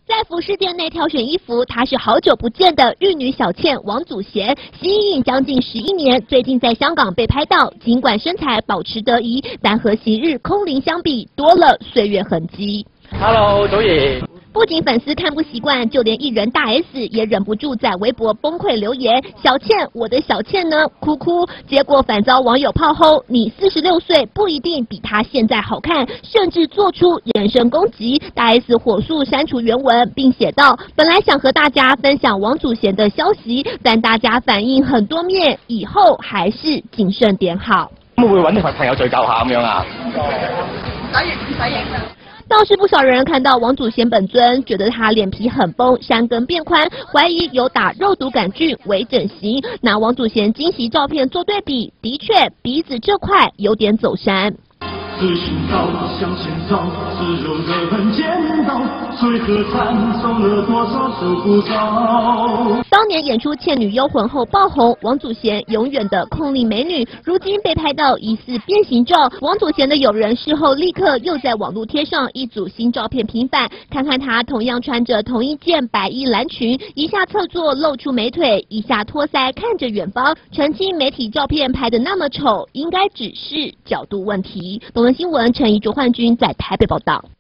在服饰店内挑选衣服，她是好久不见的玉女小倩王祖贤，吸引将近11年，最近在香港被拍到。尽管身材保持得宜，但和昔日空灵相比，多了岁月痕迹。 Hello， 祖兒。 不仅粉丝看不习惯，就连艺人大 S 也忍不住在微博崩溃留言：“小倩，我的小倩呢？哭哭。”结果反遭网友炮轰：“你46岁不一定比她现在好看，甚至做出人身攻击。”大 S 火速删除原文，并写道：“本来想和大家分享王祖贤的消息，但大家反应很多面，以后还是谨慎點好。” 會唔會揾啲朋友聚舊下咁樣啊？ 唔使影啦。 倒是不少人看到王祖贤本尊，觉得他脸皮很崩，山根变宽，怀疑有打肉毒杆菌微整形。拿王祖贤惊喜照片做对比，的确鼻子这块有点走山。 是寻找，向前走，是柔的很剪刀，水和惨受了多少受不着。 当年演出《倩女幽魂》后爆红，王祖贤永远的空灵美女，如今被拍到疑似变形照。王祖贤的友人事后立刻又在网络贴上一组新照片平反，看看她同样穿着同一件白衣蓝裙，一下侧坐露出美腿，一下托腮看着远方，澄清媒体照片拍得那么丑，应该只是角度问题。新闻陈怡卓焕君在台北报道。